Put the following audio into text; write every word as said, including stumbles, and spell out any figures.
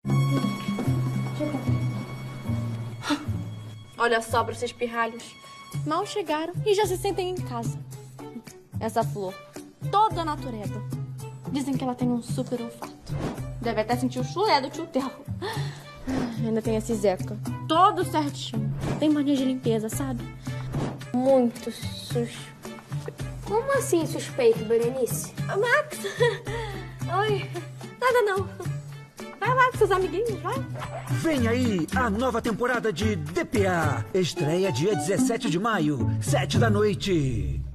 Olha só para esses pirralhos. Mal chegaram e já se sentem em casa. Essa flor, toda natureba. Dizem que ela tem um super olfato. Deve até sentir o chulé do tio Theo. Ainda tem esse Zeca. Todo certinho. Tem mania de limpeza, sabe? Muito suspeito. Como assim suspeito, Berenice? Max! Oi. Nada não. Vai lá com seus amiguinhos, vai. Vem aí a nova temporada de D P A. Estreia dia dezessete de maio, sete da noite.